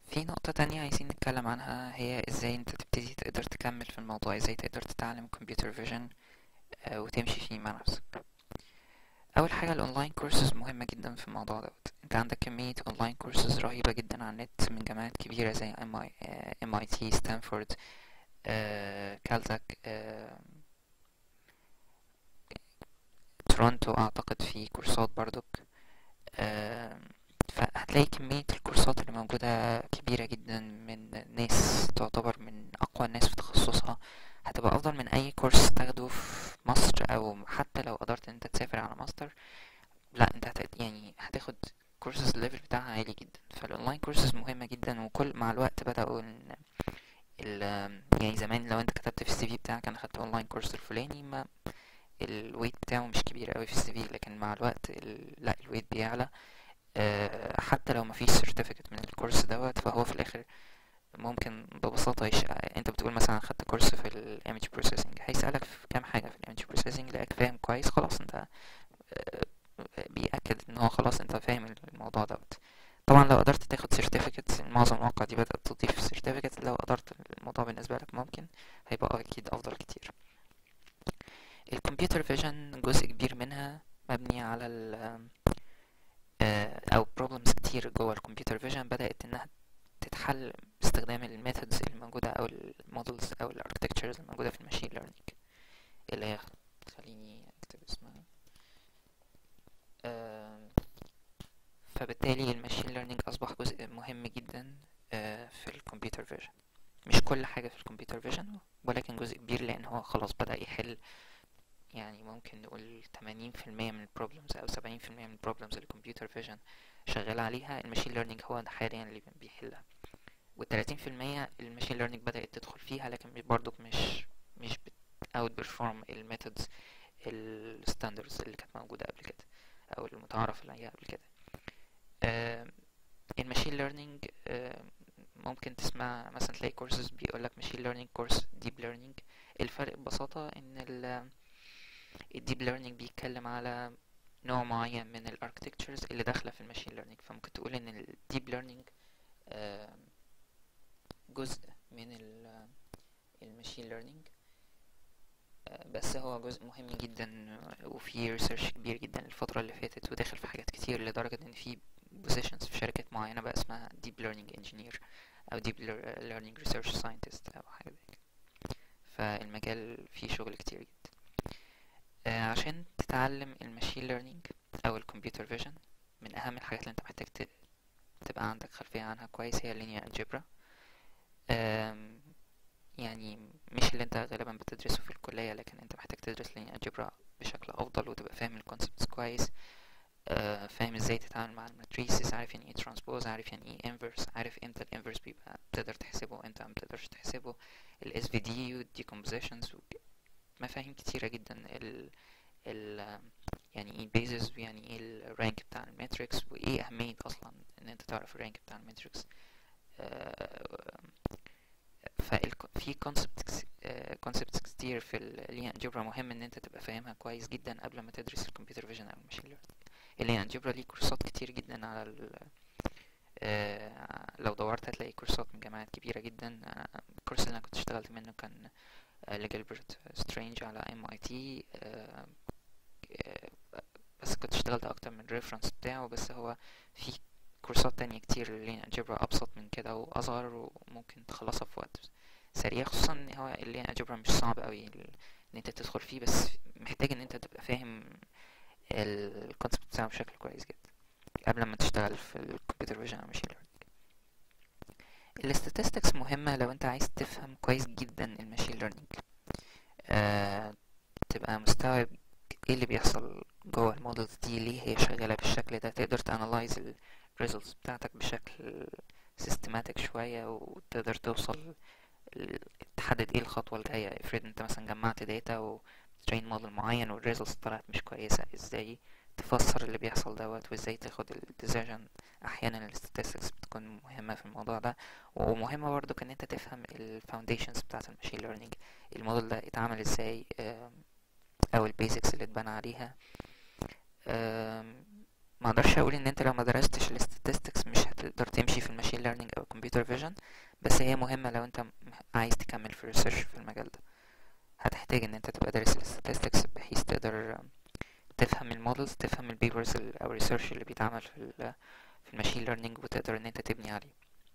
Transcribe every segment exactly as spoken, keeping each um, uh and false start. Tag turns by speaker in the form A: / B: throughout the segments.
A: في نقطة تانية عايزين نتكلم عنها، هي ازاي انت تبتدي تقدر تكمل في الموضوع، ازاي تقدر تتعلم كمبيوتر فيجن وتمشي فيه مع نفسك. اول حاجة الاونلاين كورسز مهمة جدا في الموضوع دوت. انت عندك كمية اونلاين كورسز رهيبة جدا على النت من جامعات كبيرة زي ام اي ام اي تي، ستانفورد، كالتك، تورونتو اعتقد في كورسات برضك. آم، فهتلاقي كمية الكورسات اللي موجودة كبيرة جدا من ناس تعتبر من أقوى الناس في تخصصها. هتبقى أفضل من أي كورس تاخده في مصر، أو حتى لو قدرت إن أنت تسافر على ماستر. لا، أنت هت... يعني هتاخد كورسز الليفل بتاعها عالي جدا. فالأونلاين كورسز مهمة جدا، وكل مع الوقت بدأوا إن ال... يعني زمان لو أنت كتبت في السي في بتاعك أنا خدت أونلاين كورس الفلاني، ما الويت بتاعه مش كبير قوي في السي في، لكن مع الوقت ال... لا، الويت بيعلى. آه، حتى لو مفيش سيرتيفيكت من الكورس دوت، فهو في الاخر ممكن ببساطة يش... انت بتقول مثلا خدت كورس في ال image processing، هيسألك في كام حاجة في ال image processing، لقاك فاهم كويس خلاص انت آه، بيأكد ان هو خلاص انت فاهم الموضوع دوت. طبعا لو قدرت تاخد سيرتيفيكت، معظم المواقع دي بدأت تضيف سيرتيفيكت، لو قدرت الموضوع بالنسبة لك ممكن هيبقى اكيد افضل كتير. الكمبيوتر فيجن جزء كبير منها مبني على ال آه، او problems كتير جوه الكمبيوتر فيجن بدأت انها تتحل باستخدام الميثودز الموجودة أو المودلز أو الاركتكتشرز الموجودة في الماشين ليرنينج، اللي هي خليني أكتب اسمها. آم، فبالتالي الماشين ليرنينج أصبح جزء مهم جدا آه، في الكمبيوتر فيجن. مش كل حاجة في الكمبيوتر فيجن، ولكن جزء كبير، لأن هو خلاص بدأ يحل. يعني ممكن نقول تمانين في المية من البروبلمز أو سبعين في المية من البروبلمز اللي الكمبيوتر فيجن شغال عليها، الماشين ليرنينج هو حاليا اللي بيحلها. والتلاتين في المية الماشين ليرنينج بدأت تدخل فيها، لكن برضو مش مش بت اوت بيرفورم الميثودز الستاندرز اللي كانت موجودة قبل كده، او المتعارف عليها قبل كده. آم، الماشين ليرنينج ممكن تسمع مثلا تلاقي كورسز بيقولك ماشين ليرنينج كورس ديب ليرنينج. الفرق ببساطة ان الديب ليرنينج بيتكلم على نوع معين من الاركتكتشرز اللي داخلة في الماشين ليرنينج، فممكن تقول ان الديب ليرنينج جزء من الماشين ليرنينج، بس هو جزء مهم جدا وفي ريسيرش كبير جدا الفترة اللي فاتت، وداخل في حاجات كتير لدرجة ان في بوزيشنز في شركات معينة بقى اسمها Deep Learning Engineer او Deep Learning Research Scientist او حاجة زي كده. فالمجال فيه شغل كتير جدا. آه، عشان تتعلم الماشين ليرنينج او الكمبيوتر فيجن، من اهم الحاجات اللي انت محتاج ت- تبقى عندك خلفية عنها كويس هي اللينير الجبرا. يعني مش اللي انت غالبا بتدرسه في الكلية، لكن انت محتاج تدرس linear algebra بشكل افضل وتبقى فاهم الكونسبتس كويس. آه، فاهم ازاي تتعامل مع الماتريسز، عارف يعني ايه ترانسبوز، عارف يعني ايه انفرس، عارف امتى الانفرس بيبقى تقدر تحسبه وامتى ما تقدرش تحسبه، ال إس في دي والديكومبوزيشنز، مفاهيم كتيرة جدا. ال ال يعني ايه البيزز، ويعني ايه الرانك بتاع الماتريكس، وايه اهمية اصلا ان انت تعرف الرانك بتاع الماتريكس. ففي كونسبتس كونسبتس كتير في اللينير الجبرا مهم ان انت تبقى فاهمها كويس جدا قبل ما تدرس الكمبيوتر فيجن او الماشين ليرنينج. اللينير الجبرا ليه كورسات كتير جدا على ال آه، لو دورت هتلاقي كورسات من جامعات كبيرة جدا. آه، الكورس اللي انا كنت اشتغلت منه كان آه، لجيلبرت سترينج على ام اي تي. بس كنت اشتغلت اكتر من ريفرنس بتاعه، بس هو في كورسات تانية كتير لللينير الجبرا ابسط من كده واصغر وممكن تخلصها في وقت سريع، خصوصا ان هو اللينير الجبرا مش صعب قوي ان انت تدخل فيه، بس محتاج ان انت تبقى فاهم الكونسبت بتاعه بشكل كويس جدا قبل ما تشتغل في الكمبيوتر فيجن او ماشين ليرنينج. الاستاتستكس مهمة لو انت عايز تفهم كويس جدا الماشين ليرنينج، أه تبقى مستوعب ايه اللي بيحصل جوه المودلز دي، ليه هي شغالة بالشكل ده، تقدر تانلايز ال results بتاعتك بشكل systematic شوية، وتقدر توصل ل- تحدد ايه الخطوة الجاية. افرض انت مثلا جمعت داتا و train موديل معين والريزلتس طلعت مش كويسة، ازاي تفسر اللي بيحصل دوت، وازاي تاخد ال decision. احيانا ال statistics بتكون مهمة في الموضوع ده. ومهمة برضو ان انت تفهم ال foundations بتاعت الماشين learning، الموديل ده اتعمل ازاي، آم، او البيزكس اللي اتبنى عليها. أم، ما اقدرش اقول ان انت لو ما درستش الاستاتستكس مش تقدر تمشي في الماشين ليرنينج او الكمبيوتر فيجن، بس هي مهمة لو انت م- عايز تكمل في الريسيرش في المجال ده. هتحتاج ان انت تبقى دارس الستاتستكس بحيث تقدر تفهم المودلز، تفهم البيبرز او الريسيرش اللي بيتعمل في ال في الماشين ليرنينج، وتقدر ان انت تبني عليه.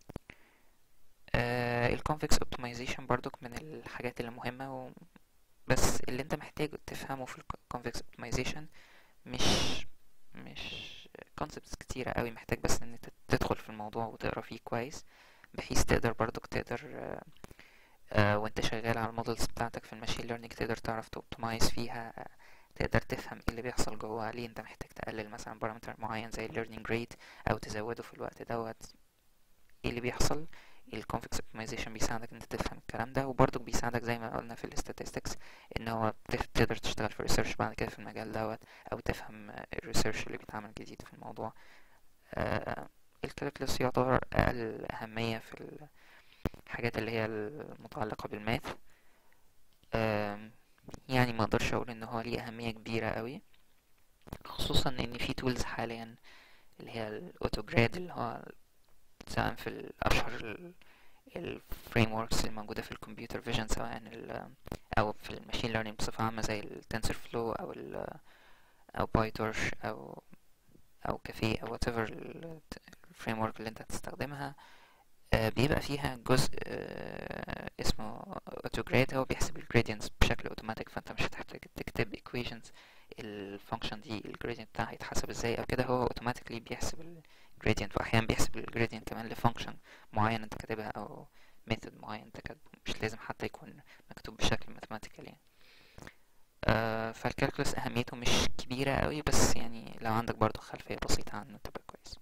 A: آه الكونفكس اوبتمايزيشن برضك من الحاجات اللي مهمة و... بس اللي انت محتاج تفهمه في الكونفكس اوبتمايزيشن مش مش concepts كتيرة قوي، محتاج بس ان انت تدخل في الموضوع وتقرا فيه كويس، بحيث تقدر برضك تقدر آه، آه، وانت شغال على المودلز بتاعتك في الماشين ليرنينج تقدر تعرف توبتمايز فيها، آه، تقدر تفهم ايه اللي بيحصل جوه، ليه انت محتاج تقلل مثلا بارامتر معين زي ال learning rate او تزوده في الوقت دوت، ايه اللي بيحصل. ال convex optimization بيساعدك ان انت تفهم الكلام ده، وبرضه بيساعدك زي ما قلنا في ال statistics ان هو تف- تقدر تشتغل في الريسيرش بعد كده في المجال دوت، او تفهم الريسيرش اللي بيتعمل جديد في الموضوع. آه الكالكولس يعتبر اقل اهمية في الحاجات اللي هي المتعلقة بالماث. آم، يعني ما اقدرش اقول ان هو ليه اهمية كبيرة قوي، خصوصا ان في تولز حاليا اللي هي الاوتوجراد، اللي هو سواء في الاشهر الفريم وركس اللي موجودة في الكمبيوتر فيجن، سواء ال او في الماشين ليرنينج بصفة عامة زي التنسر فلو او ال او بايتورش او او كافيه او whatever الفريم ورك اللي انت هتستخدمها. آه، بيبقى فيها جزء آه، اسمه اوتوجراد، هو بيحسب الجريدينتس بشكل اوتوماتيك، فانت مش هتحتاج تكتب equations الفانكشن دي الجريدينت بتاعها يتحسب ازاي او كده، هو اوتوماتيكلي بيحسب الجريدينت، واحيانا بيحسب الجريدينت كمان لفانكشن معين انت كاتبها او ميثود معين انت كاتبه، مش لازم حتى يكون مكتوب بشكل ماثيماتيكال يعني. آه فالكالكولس اهميته مش كبيرة قوي، بس يعني لو عندك برضو خلفية بسيطة عنه تبقى كويس.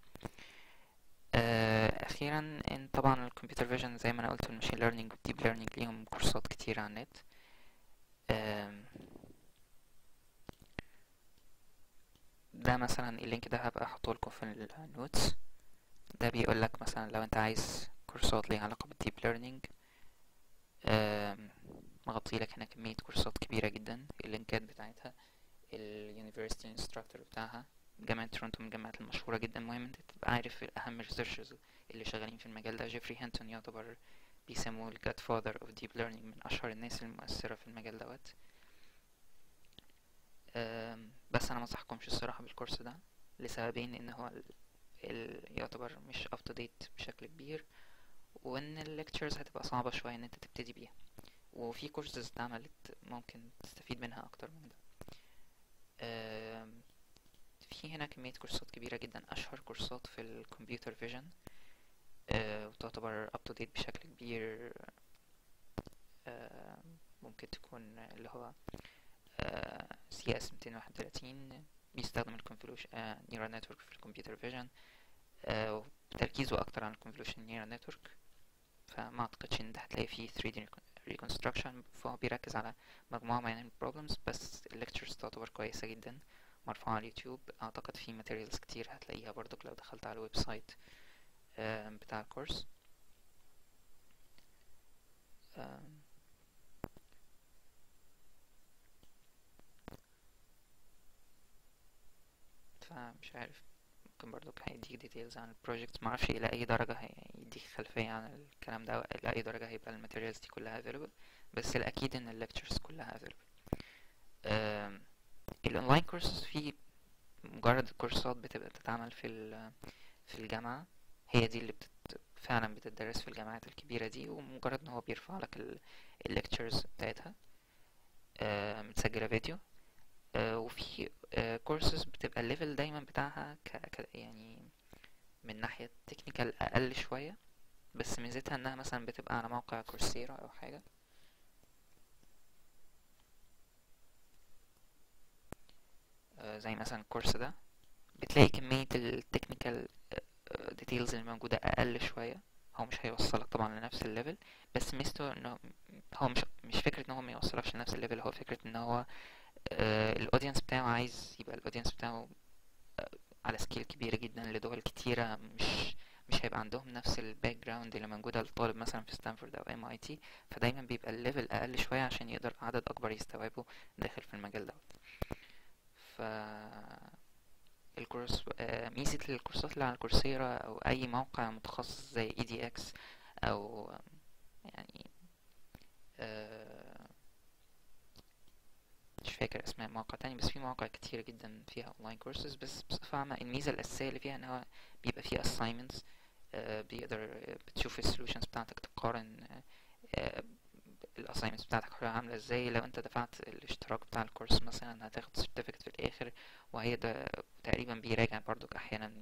A: آه، اخيرا ان طبعا الكمبيوتر فيجن زي ما انا قلت الماشين ليرنينج والديب ليرنينج ليهم كورسات كتير على النت. آم، ده مثلا اللينك ده هبقى احطه لكم في النوتس، ده بيقول لك مثلا لو انت عايز كورسات ليها علاقة بالديب ليرنينج، مغطي لك هنا كمية كورسات كبيرة جدا، اللينكات بتاعتها اليونيفرسيتي انستراكتور بتاعها جامعة تورنتو من الجامعات المشهورة جدا. مهم انت تبقى عارف اهم الريسيرشرز اللي شغالين في المجال ده. جيفري هانتون يعتبر بيسموه ال godfather of deep learning، من اشهر الناس المؤثرة في المجال دوت. أم، بس انا ما انصحكمش الصراحة بالكورس ده لسببين، ان هو ال... ال... يعتبر مش up to date بشكل كبير، وان الليكتشرز هتبقى صعبة شوية ان انت تبتدي بيها، وفي كورسز اتعملت ممكن تستفيد منها اكتر من ده. أم، في هنا كمية كورسات كبيرة جدا، أشهر كورسات في الكمبيوتر فيجن وتعتبر up to date بشكل كبير. آه، ممكن تكون اللي هو سي اس مئتين وواحد وثلاثين بيستخدم الكونفولوشن نيورال نتورك في الكمبيوتر فيجن، تركيزه أكتر على الكونفولوشن نيورال نتورك، فما أعتقدش إن ده هتلاقي فيه ثري دي reconstruction، فهو بيركز على مجموعة معينة من البروبلمز بس. الليكتشرز تعتبر كويسة جدا، مرفوعة على اليوتيوب، أعتقد في ماتيريالز كتير هتلاقيها برضك لو دخلت على الويب سايت بتاع الكورس. آم، فمش عارف، ممكن برضك هيديك ديتيلز عن البروجكت، معرفش الى اي درجة هيديك خلفية عن الكلام ده، الى اي درجة هيبقى الماتيريالز دي كلها available، بس الاكيد ان الليكتشرز كلها available. آم، الاونلاين كورسز في مجرد كورسات بتبقى بتتعمل في ال- في الجامعة، هي دي اللي بتت فعلا بتدرس في الجامعات الكبيرة دي، ومجرد ان هو بيرفع لك الليكتشرز بتاعتها آه، متسجلة فيديو. آه، وفي كورسز بتبقى الليفل دايما بتاعها ك... ك... يعني من ناحية تكنيكال أقل شوية، بس ميزتها انها مثلا بتبقى على موقع كورسيرا او حاجة. آه، زي مثلا الكورس ده بتلاقي كمية التكنيكال ديتيلز اللي موجودة اقل شوية، هو مش هيوصلك طبعا لنفس الليفل، بس ميزته انه هو مش مش فكرة ان هو ما يوصلكش لنفس الليفل، هو فكرة ان هو الاودينس بتاعه عايز يبقى الاودينس بتاعه على سكيل كبيرة جدا لدول كتيرة، مش مش هيبقى عندهم نفس الباك جراوند اللي موجودة للطالب مثلا في ستانفورد او ام اي تي، فدايما بيبقى الليفل اقل شوية عشان يقدر عدد اكبر يستوعبه داخل في المجال ده. ف الكورس آه، ميزة الكورسات اللي على كورسيرا او اي موقع متخصص زي اي دي اكس او يعني آه، مش فاكر اسماء مواقع تاني، بس في مواقع كتيرة جدا فيها اونلاين كورسز. بس بصفة عامة الميزة الأساسية اللي فيها ان هو بيبقى فيه assignments، آه، بيقدر بتشوف السولوشنز بتاعتك، تقارن آه، الاساينمنتس بتاعتك عاملة ازاي. لو انت دفعت الاشتراك بتاع الكورس مثلا هتاخد certificate في الاخر، وهي ده تقريبا بيراجع برضك احيانا،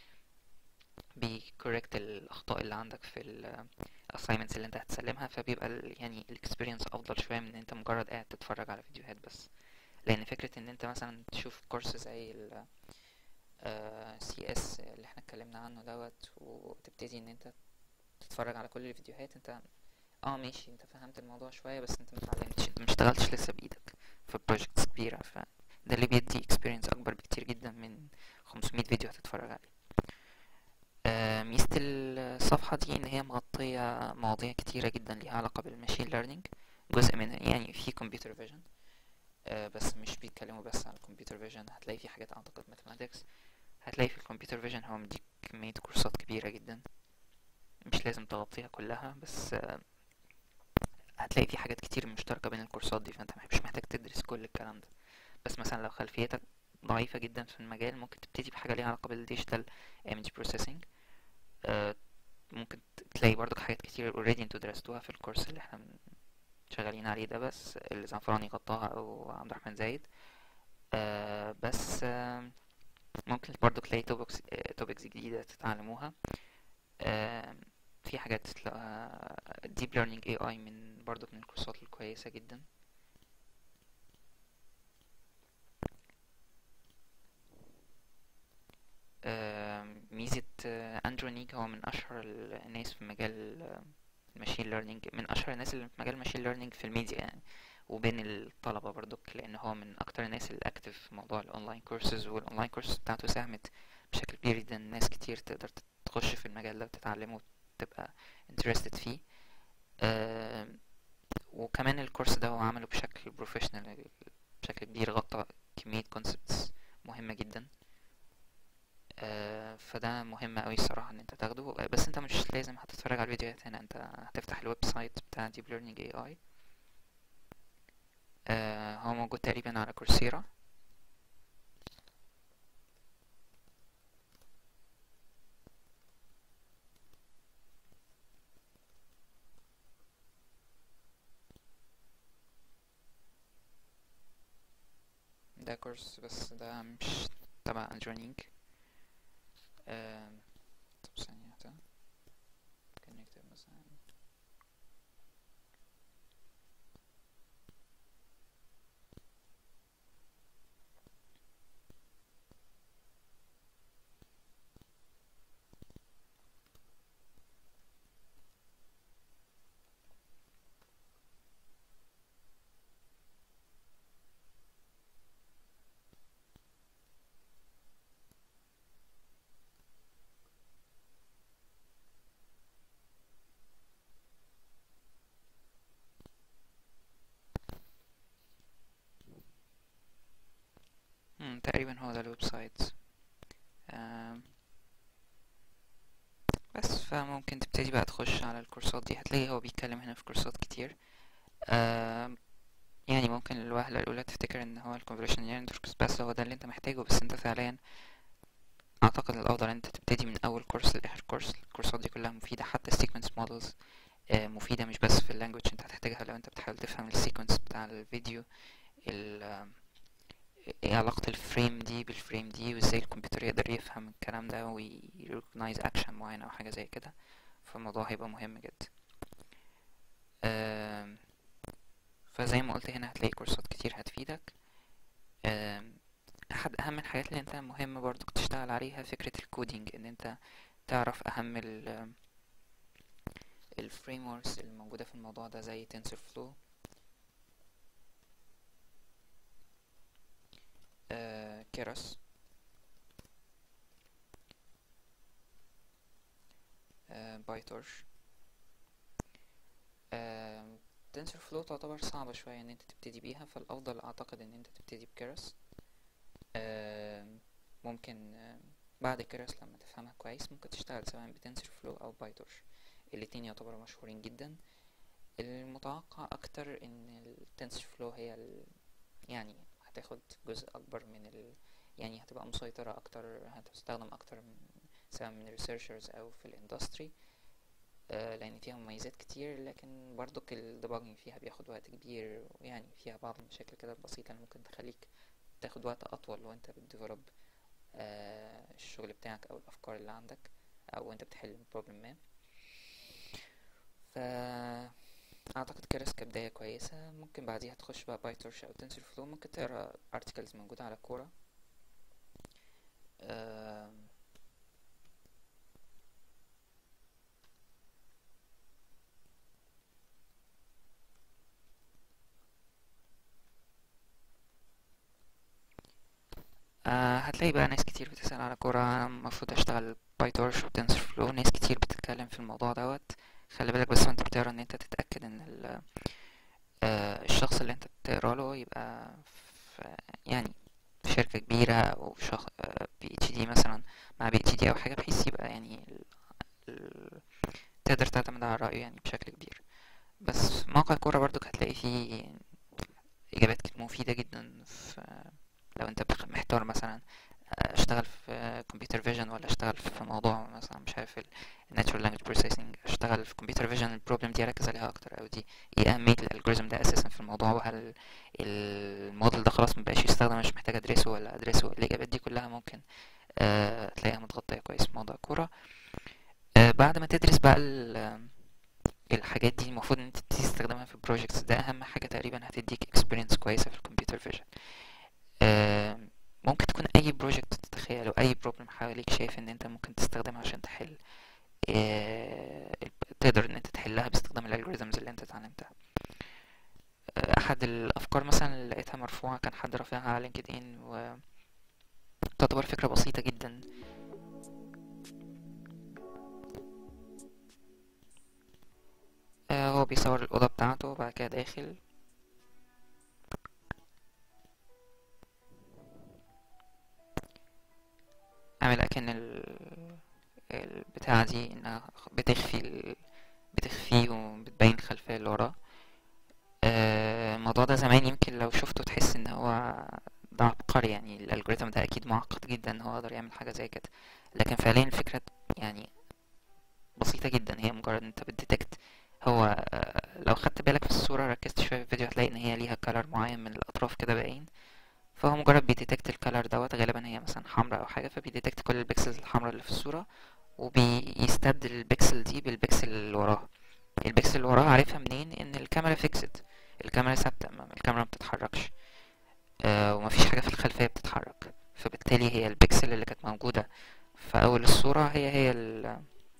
A: بيكوركت الاخطاء اللي عندك في ال assignments اللي انت هتسلمها. فبيبقى ال يعني الاكسبيرينس افضل شوية من ان انت مجرد قاعد تتفرج على فيديوهات بس. لان فكرة ان انت مثلا تشوف كورس زي ال سي اس اللي احنا اتكلمنا عنه دوت، وتبتدي ان انت تتفرج على كل الفيديوهات، انت اه ماشي انت فهمت الموضوع شوية بس انت متعلمتش، انت مشتغلتش لسه بايدك في بروجكتس كبيرة. فده اللي بيدي experience اكبر بكتير جدا من خمسمية فيديو هتتفرج عليه. آه، ميزة الصفحة دي ان هي مغطية مواضيع كتيرة جدا ليها علاقة بالماشين ليرنينج. جزء منها يعني في كمبيوتر فيجن، بس مش بيتكلموا بس على الكمبيوتر فيجن، هتلاقي في حاجات اعتقد ماثematics. هتلاقي في الكمبيوتر فيجن هو مديك كمية كورسات كبيرة جدا، مش لازم تغطيها كلها، بس آه، هتلاقي في حاجات كتير مشتركة بين الكورسات دي، فانت مش محتاج تدرس كل الكلام ده. بس مثلا لو خلفيتك ضعيفة جدا في المجال، ممكن تبتدي بحاجة ليها علاقة بالديجيتال ايمج بروسيسنج. ممكن تلاقي برضك حاجات كتير اوريدي انتوا درستوها في الكورس اللي احنا شغالين عليه ده، بس اللي زعفراني غطاها او عبد الرحمن زايد. آه بس آه ممكن برضو تلاقي توبكس توبكس جديدة تتعلموها. آه في حاجات تلاقوها deep learning إيه آي من برضو من الكورسات الكويسة جدا. آه ميزة آه اندرونيك، هو من اشهر الناس في مجال الماشين ليرنينج، من اشهر الناس اللي في مجال الماشين ليرنينج في الميديا يعني، وبين الطلبة برضك، لان هو من اكتر الناس اللي اكتف في موضوع الاونلاين كورسز، والاونلاين كورسز بتاعته ساهمت بشكل كبير جدا. ناس كتير تقدر تخش في المجال ده وتتعلمه وتبقى interested فيه. آه وكمان الكورس ده هو عمله بشكل بروفيشنال بشكل كبير، غطى كمية concepts مهمة جدا. آه فده مهم اوي الصراحة ان انت تاخده. بس انت مش لازم هتتفرج على الفيديوهات هنا، انت هتفتح الويب سايت بتاع Deep Learning إيه آي. آه هو موجود تقريبا على كورسيرا. ده كورس بس ده مش تبع اندرونينج. آه طب ثانية واحدة، ممكن نكتب مثلا مم، تقريبا هو ده الويب سايت. آه بس فممكن تبتدي بقى تخش على الكورسات دي، هتلاقي هو بيتكلم هنا في كورسات كتير. آه يعني ممكن الوهلة الأولى تفتكر ان هو ال convolutional networks بس هو ده اللي انت محتاجه، بس انت فعليا اعتقد الافضل انت تبتدي من اول كورس لاخر كورس. الكورسات دي كلها مفيدة، حتى sequence models آه مفيدة مش بس في اللانجوج، انت هتحتاجها لو انت بتحاول تفهم السيكونس بتاع الفيديو، ال ايه علاقة الفريم دي بالفريم دي، وازاي الكمبيوتر يقدر يفهم الكلام ده ويركنايز اكشن معين او حاجة زي كده. فالموضوع هيبقى مهم جدا. آم، فزي ما قلت هنا هتلاقي كورسات كتير هتفيدك. آم، احد اهم الحاجات اللي انت مهم برضو تشتغل عليها فكرة الكودينج، ان انت تعرف اهم الفريم وركس الموجودة في الموضوع ده زي TensorFlow، كيراس، بايتورش. تنسر فلو تعتبر صعبة شوية ان انت تبتدي بيها، فالافضل اعتقد ان انت تبتدي بكيرس. ممكن ممكن آه، بعد كيرس لما تفهمها كويس ممكن تشتغل سواء بتنسر فلو او بايتورش. الاتنين يعتبروا مشهورين جدا. المتوقع اكتر ان التنسر فلو هي ال... يعني هتاخد جزء اكبر من ال... يعني هتبقى مسيطرة اكتر، هتستخدم اكتر من سواء من الريسيرشرز او في الاندستري، آه لان فيها مميزات كتير، لكن برضك الديباجنج فيها بياخد وقت كبير، ويعني فيها بعض المشاكل كده البسيطة اللي ممكن تخليك تاخد وقت اطول لو انت بتديفلوب آه الشغل بتاعك او الافكار اللي عندك، او انت بتحل بروبلم ما. ف اعتقد كيرس كبداية كويسة. ممكن بعديها تخش بقى بايتورش او تنسر فلو، ممكن تقرا ارتكلز موجودة على كورا. آه آه هتلاقي بقى ناس كتير بتسأل على كورة، انا المفروض اشتغل بايتورش وتنسر فلو، ناس كتير بتتكلم في الموضوع دوت. خلي بالك بس وانت بتقرا ان انت تتأكد ان ال- آه الشخص اللي انت بتقرا له يبقى في يعني في شركة كبيرة، او شخص بي اتش دي مثلا، مع بي اتش دي او حاجة، بحيث يبقى يعني ال... ال... تقدر تعتمد على رأيه يعني بشكل كبير. بس موقع كورة برضو هتلاقي فيه اجابات كت- مفيدة جدا. في لو انت بخ- محتار مثلا اشتغل في كمبيوتر فيجن ولا اشتغل في موضوع مثلا مش عارف ال natural language processing، اشتغل في كمبيوتر فيجن البروبلم دي اركز عليها اكتر، او دي ايه اهمية الالجوريزم ده اساسا في الموضوع، وهل الموديل ده خلاص مبقاش يستخدم، مش محتاج ادرسه ولا ادرسه. الاجابات دي كلها ممكن أه تلاقيها متغطية كويس في موضوع الكورة. أه بعد ما تدرس بقى ال- الحاجات دي، المفروض ان انت تستخدمها في البروجيكتس، ده اهم حاجة تقريبا هتديك experience كويسة في الكمبيوتر فيجن. آه، ممكن تكون اي بروجكت تتخيله، اي بروبلم حواليك شايف ان انت ممكن تستخدمها عشان تحل، آه، تقدر ان انت تحلها باستخدام الالجوريزمز اللي انت اتعلمتها. آه، احد الافكار مثلا اللي لقيتها مرفوعة كان حد رافعها على لينكد ان، وتعتبر فكرة بسيطة جدا. آه، هو بيصور الأوضة بتاعته وبعد كده داخل عامل اكن ال البتاعة دي انها بتخفي ال... بتخفيه وبتبين الخلفية اللي وراه. آه، الموضوع ده زمان يمكن لو شفته تحس ان هو ده عبقري، يعني الالجوريثم ده اكيد معقد جدا ان هو يقدر يعمل حاجة زي كده، لكن فعليا الفكرة يعني بسيطة جدا. هي مجرد انت بتديتكت، هو آه، لو خدت بالك في الصورة ركزت شوية في الفيديو هتلاقي ان هي ليها كلر معين من الاطراف كده باين، فهو مجرد بيديتكت الكلر دوت، غالبا هي مثلا حمراء او حاجة، فبيديتكت كل البكسلز الحمراء اللي في الصورة، وبيستبدل البكسل دي بالبكسل اللي وراها. البكسل اللي وراها عارفها منين؟ ان الكاميرا فيكسد، الكاميرا ثابتة، ما- الكاميرا ما بتتحركش، آه ومفيش حاجة في الخلفية بتتحرك، فبالتالي هي البكسل اللي كانت موجودة في أول الصورة هي هي ال-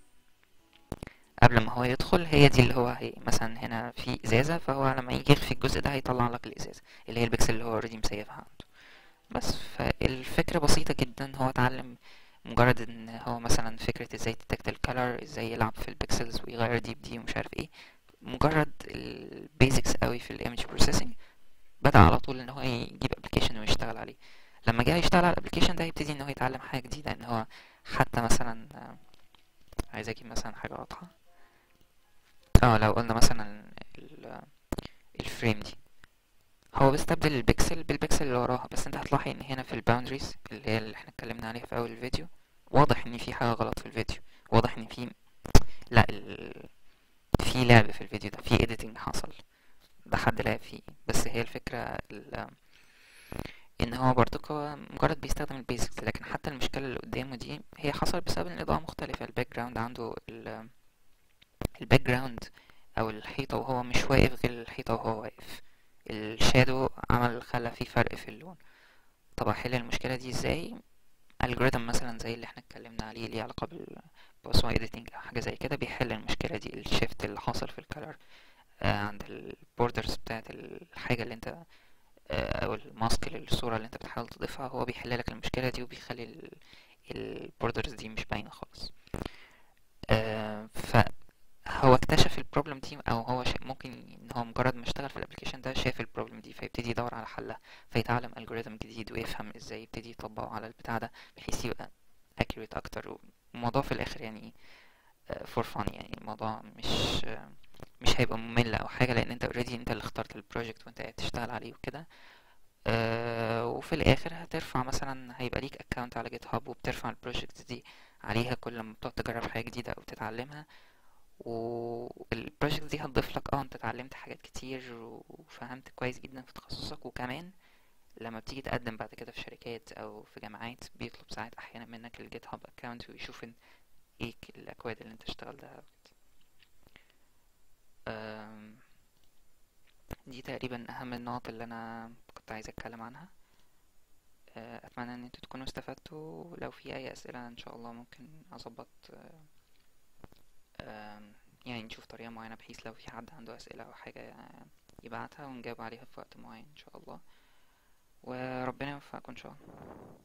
A: قبل ما هو يدخل، هي دي اللي هو هي مثلا هنا في إزازة، فهو لما يجي يخفي الجزء ده هيطلع لك الإزازة اللي هي البكسل اللي هو اوريدي مسيفها عنده. بس فالفكرة بسيطة جدا، هو اتعلم مجرد ان هو مثلا فكرة ازاي تتكت الكالر، ازاي يلعب في البكسلز ويغير دي بدي ومش عارف ايه، مجرد البيزكس قوي في الايمج بروسيسنج، بدأ على طول ان هو يجيب ابلكيشن ويشتغل عليه. لما جه يشتغل على الابلكيشن ده يبتدي ان هو يتعلم حاجة جديدة، ان هو حتى مثلا آه، عايز اجيب مثلا حاجة واضحة. اه لو قلنا مثلا ال- الفريم دي، هو بيستبدل البكسل بالبكسل اللي وراها، بس انت هتلاحظ ان هنا في الباوندريز اللي هي اللي احنا اتكلمنا عليها في اول الفيديو، واضح ان في حاجة غلط في الفيديو، واضح ان في لا ال... في لعب في الفيديو ده، في editing حصل، ده حد لعب فيه. بس هي الفكرة ال... ان هو برضك هو مجرد بيستخدم البيزكس، لكن حتى المشكلة اللي قدامه دي هي حصلت بسبب ان الإضاءة مختلفة، الباك جراوند عنده ال... الباك جراوند او الحيطة وهو مش واقف غير الحيطة وهو واقف، الشادو عمل خلى فيه فرق في اللون. طب احل المشكلة دي ازاي؟ الجوريثم مثلا زي اللي احنا اتكلمنا عليه ليه علاقة بال بوسواي editing او حاجة زي كده، بيحل المشكلة دي، الشيفت اللي حاصل في الكالر آه، عند البوردرز بتاعت الحاجة اللي انت آه، او الماسك للصورة اللي انت بتحاول تضيفها، هو بيحل لك المشكلة دي وبيخلي البوردرز دي مش باينة خالص. آه، فهو هو اكتشف البروبلم دي، او هو شا... ممكن ان هو مجرد ما اشتغل في الابلكيشن ده شاف البروبلم دي، فيبتدي يدور على حلها، فيتعلم الجوريثم جديد ويفهم ازاي يبتدي يطبقه على البتاع ده بحيث يبقى accurate اكتر. والموضوع في الاخر يعني فور فان، يعني الموضوع مش آه، مش هيبقى ممل او حاجه، لان انت اوريدي انت اللي اخترت البروجكت وانت قاعد تشتغل عليه وكده. آه، وفي الاخر هترفع مثلا، هيبقى ليك اكونت على جيت هاب وبترفع البروجكت دي عليها كل ما بتقعد تجرب حاجه جديده او تتعلمها. والبروجكت دي هتضيف لك، اه انت اتعلمت حاجات كتير وفهمت كويس جدا في تخصصك. وكمان لما بتيجي تقدم بعد كده في شركات او في جامعات بيطلب ساعات احيانا منك الجيت هاب اكونت، ويشوف ان ايه الاكواد اللي انت اشتغلتها. أم، دي تقريبا اهم النقط اللي انا كنت عايز اتكلم عنها. أه، اتمنى ان انتوا تكونوا استفدتوا. لو في اي اسئله ان شاء الله ممكن اظبط، أم، يعني نشوف طريقه معينه بحيث لو في حد عنده اسئله او حاجه يبعتها ونجاوب عليها في وقت معين ان شاء الله. وربنا يوفقكم ان شاء الله.